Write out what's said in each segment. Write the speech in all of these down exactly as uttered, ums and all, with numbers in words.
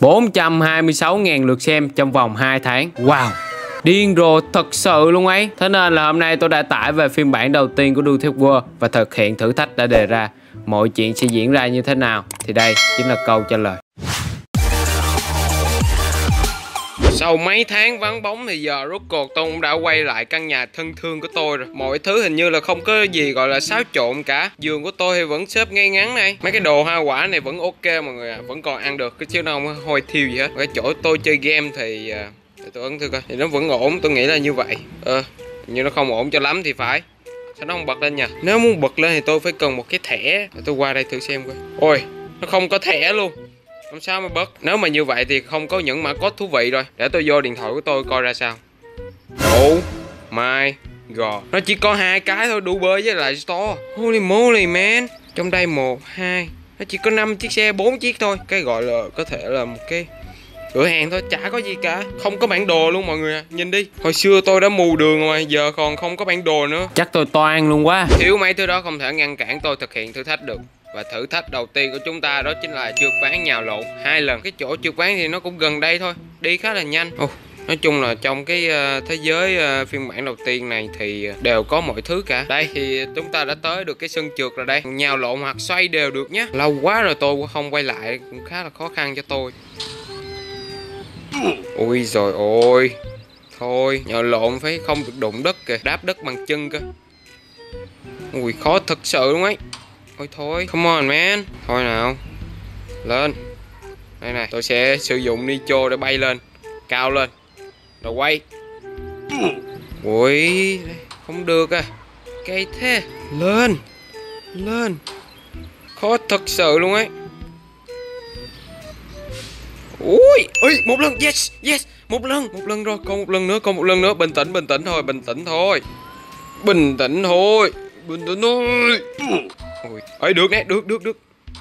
bốn trăm hai mươi sáu nghìn lượt xem trong vòng hai tháng. Wow, điên rồ thật sự luôn ấy. Thế nên là hôm nay tôi đã tải về phiên bản đầu tiên của Do Thiệt World và thực hiện thử thách đã đề ra. Mọi chuyện sẽ diễn ra như thế nào thì đây chính là câu trả lời. Sau mấy tháng vắng bóng thì giờ rốt cuộc tôi cũng đã quay lại căn nhà thân thương của tôi rồi. Mọi thứ hình như là không có gì gọi là xáo trộn cả. Giường của tôi thì vẫn xếp ngay ngắn này. Mấy cái đồ hoa quả này vẫn ok mọi người ạ. À. Vẫn còn ăn được, cái chứ nó không hôi thiêu gì hết. Cái chỗ tôi chơi game thì để tôi ấn thử coi. Thì nó vẫn ổn, tôi nghĩ là như vậy. Ờ, như nó không ổn cho lắm thì phải. Sao nó không bật lên nhỉ? Nếu muốn bật lên thì tôi phải cần một cái thẻ. Để tôi qua đây thử xem coi. Ôi, nó không có thẻ luôn. Làm sao mà bật? Nếu mà như vậy thì không có những mã code thú vị rồi. Để tôi vô điện thoại của tôi coi ra sao. Oh my god, nó chỉ có hai cái thôi, đủ bơi với lại store. Holy moly man. Trong đây một, hai, nó chỉ có năm chiếc xe, bốn chiếc thôi. Cái gọi là có thể là một cái cửa hàng thôi, chả có gì cả. Không có bản đồ luôn mọi người à. Nhìn đi, hồi xưa tôi đã mù đường rồi, giờ còn không có bản đồ nữa. Chắc tôi toan luôn quá. Thiếu mấy thứ đó không thể ngăn cản tôi thực hiện thử thách được. Và thử thách đầu tiên của chúng ta đó chính là trượt ván nhào lộn hai lần. Cái chỗ trượt ván thì nó cũng gần đây thôi, đi khá là nhanh. Ồ, nói chung là trong cái uh, thế giới uh, phiên bản đầu tiên này thì đều có mọi thứ cả. Đây thì chúng ta đã tới được cái sân trượt rồi đây. Nhào lộn hoặc xoay đều được nhé. Lâu quá rồi tôi không quay lại, cũng khá là khó khăn cho tôi. Ui rồi ôi. Thôi, nhào lộn phải không được đụng đất kìa, đáp đất bằng chân cơ. Ui khó thật sự luôn ấy. Ôi thôi, come on man. Thôi nào, lên. Đây này, tôi sẽ sử dụng nitro để bay lên, cao lên, rồi quay. Ui, không được à. Cây thế. Lên, lên. Khó thật sự luôn ấy. Ui, ui, một lần, yes, yes. Một lần, một lần rồi, còn một lần nữa, còn một lần nữa. Bình tĩnh, bình tĩnh thôi, bình tĩnh thôi. Bình tĩnh thôi, bình tĩnh thôi. Ui, ơi được nè, được, được, được.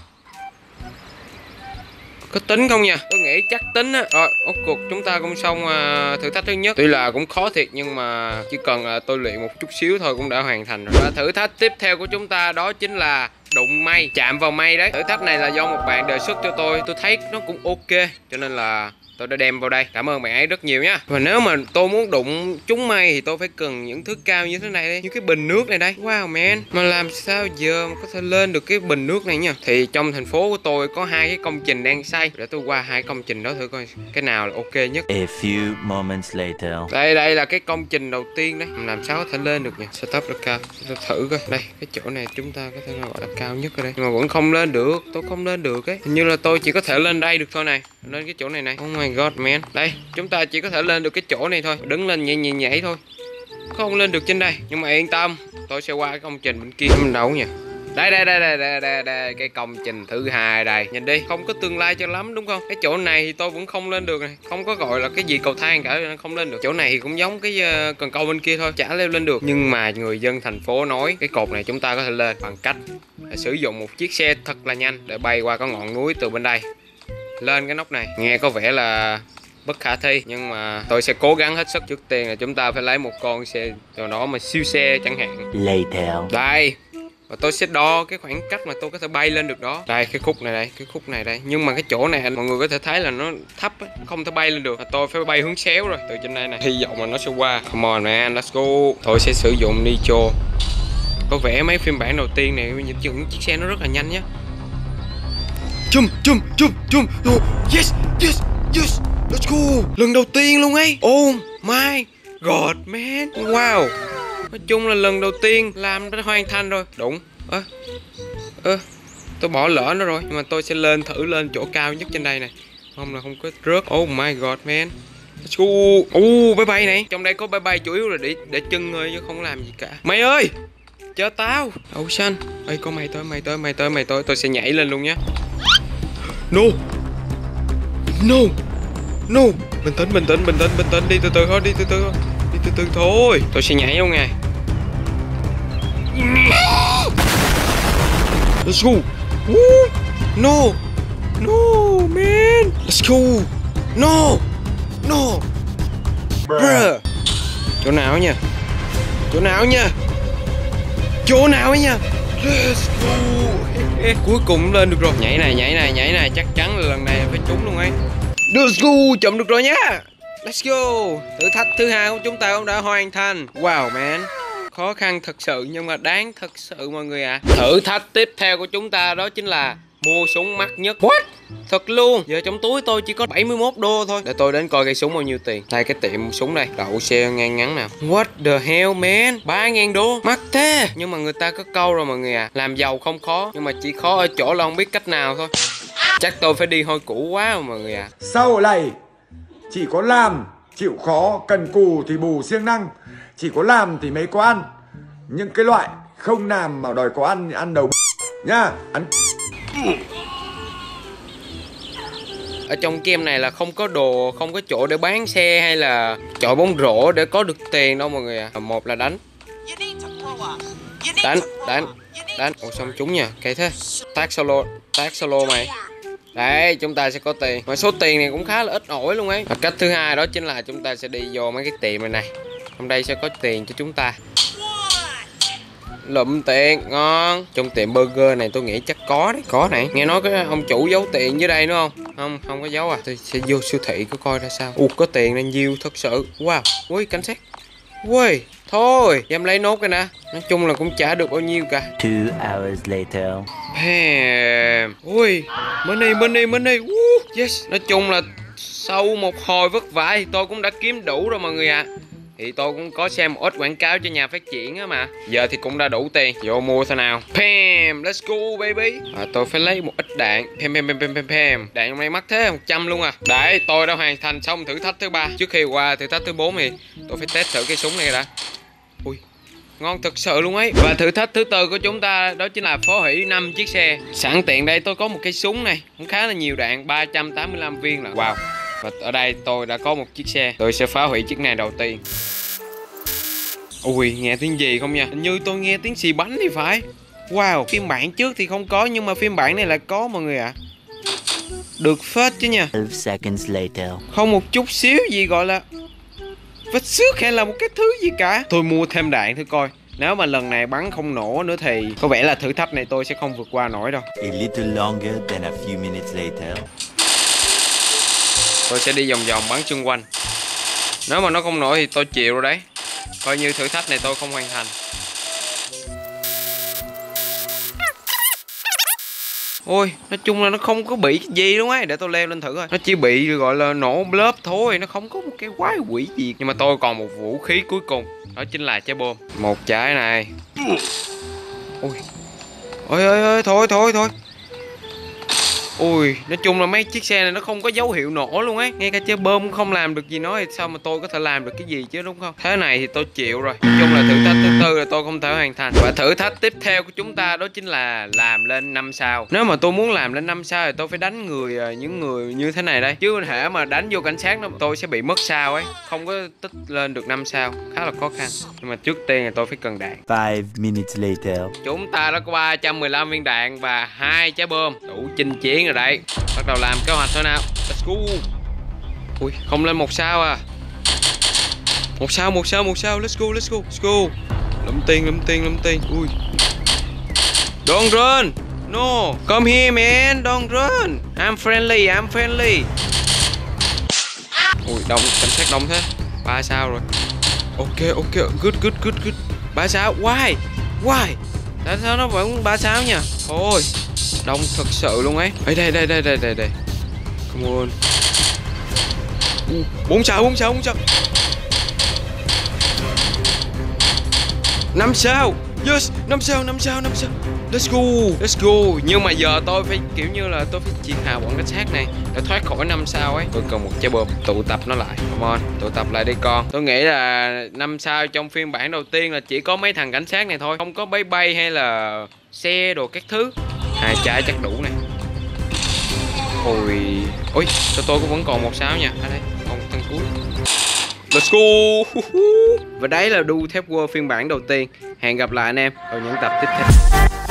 Có tính không nha? Tôi nghĩ chắc tính á. Rồi, ốc cuộc chúng ta cũng xong uh, thử thách thứ nhất. Tuy là cũng khó thiệt nhưng mà chỉ cần uh, tôi luyện một chút xíu thôi cũng đã hoàn thành rồi. Và thử thách tiếp theo của chúng ta đó chính là đụng mây, chạm vào mây đấy. Thử thách này là do một bạn đề xuất cho tôi. Tôi thấy nó cũng ok, cho nên là tôi đã đem vào đây. Cảm ơn bạn ấy rất nhiều nhá. Và nếu mà tôi muốn đụng trúng mây thì tôi phải cần những thứ cao như thế này đây. Như cái bình nước này đây. Wow man. Mà làm sao giờ mà có thể lên được cái bình nước này nha. Thì trong thành phố của tôi có hai cái công trình đang xây. Để tôi qua hai công trình đó thử coi cái nào là ok nhất. A few moments later. Đây đây là cái công trình đầu tiên đấy. Làm sao có thể lên được nhỉ? Setup được cao. Tôi thử coi. Đây cái chỗ này chúng ta có thể gọi là cao nhất ở đây. Nhưng mà vẫn không lên được. Tôi không lên được ấy. Hình như là tôi chỉ có thể lên đây được thôi này. Lên cái chỗ này này. Oh my god man. Đây chúng ta chỉ có thể lên được cái chỗ này thôi. Đứng lên nhảy nhảy nhảy thôi. Không lên được trên đây. Nhưng mà yên tâm, tôi sẽ qua cái công trình bên kia. Mình đâu nhỉ? Đây đây đây đây đây đây, đây. Cái công trình thứ hai đây. Nhìn đi, không có tương lai cho lắm đúng không? Cái chỗ này thì tôi vẫn không lên được này. Không có gọi là cái gì cầu thang cả, không lên được. Chỗ này thì cũng giống cái uh, cần câu bên kia thôi, chả leo lên được. Nhưng mà người dân thành phố nói cái cột này chúng ta có thể lên bằng cách sử dụng một chiếc xe thật là nhanh để bay qua cái ngọn núi từ bên đây lên cái nóc này. Nghe có vẻ là bất khả thi nhưng mà tôi sẽ cố gắng hết sức. Trước tiên là chúng ta phải lấy một con xe nào đó mà siêu xe chẳng hạn. Later. Đây. Và tôi sẽ đo cái khoảng cách mà tôi có thể bay lên được đó. Đây cái khúc này đây, cái khúc này đây. Nhưng mà cái chỗ này mọi người có thể thấy là nó thấp ấy, không thể bay lên được. Tôi phải bay hướng xéo rồi từ trên đây này. Hy vọng là nó sẽ qua. Come on man, let's go. Tôi sẽ sử dụng nitro. Có vẻ mấy phiên bản đầu tiên này những chiếc xe nó rất là nhanh nhá. Chum chum chum chum. Yes yes yes. Let's go. Lần đầu tiên luôn ấy. Oh my god man. Wow. Nói chung là lần đầu tiên làm đã hoàn thành rồi. Đúng. Ơ à, ơ à, tôi bỏ lỡ nó rồi. Nhưng mà tôi sẽ lên thử lên chỗ cao nhất trên đây này. Không là không có rớt. Oh my god man. Let's go. Uh, bye bye này. Trong đây có bye bye chủ yếu là để để chân thôi chứ không làm gì cả. Mày ơi, chờ tao. Đậu xanh. Ê có mày tới, mày tới, mày tới, mày tới. Tôi sẽ nhảy lên luôn nhá. No. No. No. Bình tĩnh, bình tĩnh, bình tĩnh, bình tĩnh. Đi từ từ thôi, đi từ từ thôi. Đi từ từ thôi. Tôi sẽ nhảy không ngài. Let's go. Woo. No. No man. Let's go. No. No. Bruh. Chỗ nào nha? Chỗ nào nha? Chỗ nào ấy nha? Let's go. Cuối cùng lên được rồi. Nhảy này, nhảy này, nhảy này. Chắc chắn là lần này phải trúng luôn ấy. Let's go, chậm được rồi nhá. Let's go. Thử thách thứ hai của chúng ta cũng đã hoàn thành. Wow man, khó khăn thật sự nhưng mà đáng thật sự mọi người ạ. À. Thử thách tiếp theo của chúng ta đó chính là mua súng mắc nhất. What? Thật luôn. Giờ trong túi tôi chỉ có bảy mươi mốt đô thôi. Để tôi đến coi cây súng bao nhiêu tiền. Đây cái tiệm súng đây, đậu xe ngang ngắn nào. What the hell man, ba ngàn đô, mắc thế. Nhưng mà người ta có câu rồi mọi người à, làm giàu không khó, nhưng mà chỉ khó ở chỗ là không biết cách nào thôi. Chắc tôi phải đi hôi cũ quá mọi người à. Sau này chỉ có làm, chịu khó, cần cù thì bù siêng năng. Chỉ có làm thì mới có ăn. Những cái loại không làm mà đòi có ăn, ăn đầu nhá. Ăn. Ở trong game này là không có đồ, không có chỗ để bán xe hay là chọi bóng rổ để có được tiền đâu mọi người à. Một là đánh. Đánh, đánh, đánh. Ủa xong trúng nha, cây thế. Tag solo, tag solo mày. Đấy, chúng ta sẽ có tiền. Mà số tiền này cũng khá là ít ỏi luôn ấy. Và cách thứ hai đó chính là chúng ta sẽ đi vô mấy cái tiệm này này. Trong đây sẽ có tiền cho chúng ta. Lụm tiền, ngon. Trong tiệm burger này tôi nghĩ chắc có đấy. Có này, nghe nói cái ông chủ giấu tiền dưới đây đúng không? Không, không có giấu à. Tôi sẽ vô siêu thị có coi ra sao. Ủa, có tiền nên nhiều thật sự. Wow, ui cảnh sát. Ui, thôi, em lấy nốt cái nè. Nói chung là cũng chả được bao nhiêu cả. Two hours later. Damn. Ui, money, money, money. Woo, yes. Nói chung là sau một hồi vất vả thì tôi cũng đã kiếm đủ rồi mọi người ạ. À. Thì tôi cũng có xem một ít quảng cáo cho nhà phát triển á mà. Giờ thì cũng đã đủ tiền. Vô mua thế nào. Pam, let's go baby. À, tôi phải lấy một ít đạn. Pam pam pam pam pam pam. Đạn hôm nay mắc thế một trăm luôn à. Đấy, tôi đã hoàn thành xong thử thách thứ ba. Trước khi qua thử thách thứ bốn thì tôi phải test thử cái súng này đã. Ui, ngon thật sự luôn ấy. Và thử thách thứ tư của chúng ta đó chính là phá hủy năm chiếc xe. Sẵn tiện đây tôi có một cây súng này, cũng khá là nhiều đạn, ba trăm tám mươi lăm viên là. Wow. Và ở đây tôi đã có một chiếc xe. Tôi sẽ phá hủy chiếc này đầu tiên. Ui, nghe tiếng gì không nha? Hình như tôi nghe tiếng xì bánh thì phải. Wow, phiên bản trước thì không có nhưng mà phiên bản này là có mọi người ạ. À. Được phết chứ nha. twelve seconds later. Không một chút xíu gì gọi là vết xước hay là một cái thứ gì cả. Tôi mua thêm đạn thử coi. Nếu mà lần này bắn không nổ nữa thì có vẻ là thử thách này tôi sẽ không vượt qua nổi đâu. A little longer than a few minutes later. Tôi sẽ đi vòng vòng bắn xung quanh. Nếu mà nó không nổi thì tôi chịu rồi đấy. Coi như thử thách này tôi không hoàn thành. Ôi, nói chung là nó không có bị cái gì luôn ấy. Để tôi leo lên thử coi. Nó chỉ bị gọi là nổ lớp thôi. Nó không có một cái quái quỷ gì. Nhưng mà tôi còn một vũ khí cuối cùng. Đó chính là trái bom. Một trái này. Ôi. Ôi ôi ôi, thôi thôi thôi. Ui, nói chung là mấy chiếc xe này nó không có dấu hiệu nổ luôn ấy. Ngay cả trái bom cũng không làm được gì nói thì sao mà tôi có thể làm được cái gì chứ đúng không? Thế này thì tôi chịu rồi. Nói chung là thử thách thứ tư là tôi không thể hoàn thành. Và thử thách tiếp theo của chúng ta đó chính là làm lên năm sao. Nếu mà tôi muốn làm lên năm sao thì tôi phải đánh người, những người như thế này đây. Chứ thể mà đánh vô cảnh sát nó tôi sẽ bị mất sao ấy. Không có tích lên được năm sao. Khá là khó khăn. Nhưng mà trước tiên là tôi phải cần đạn. Five minutes later. Chúng ta đã có ba trăm mười lăm viên đạn và hai trái bom. Đủ chinh chiến rồi đây. Bắt đầu làm kế hoạch thôi nào. Let's go. Ui, không lên một sao à. Một sao, một sao, một sao. Let's go, let's go, let's go. Lụm tiền, lụm tiền, lụm tiền. Ui. Don't run. No. Come here man. Don't run. I'm friendly, I'm friendly. Ui, đông, cảnh sát đông thế. Ba sao rồi. Ok, ok. Good, good, good, good. Ba sao. Why? Why? Tại sao nó vẫn ba sao nha? Thôi. Đông thật sự luôn ấy. Đây đây đây đây đây đây đây. Come on. Bốn sao, bốn sao, bốn sao. Năm sao. Yes, năm sao, năm sao, năm sao. Let's go, let's go. Nhưng mà giờ tôi phải kiểu như là tôi phải triệt hạ bọn cảnh sát này để thoát khỏi năm sao ấy. Tôi cần một trái bom tụ tập nó lại. Come on, tụ tập lại đi con. Tôi nghĩ là năm sao trong phiên bản đầu tiên là chỉ có mấy thằng cảnh sát này thôi, không có bay bay hay là xe đồ các thứ. Hai trái chắc đủ này. Ôi, ôi, cho tôi cũng vẫn còn một sao nha. Ở đây, còn một thằng cuối. Let's go. Và đấy là đu thép world phiên bản đầu tiên. Hẹn gặp lại anh em ở những tập tiếp theo.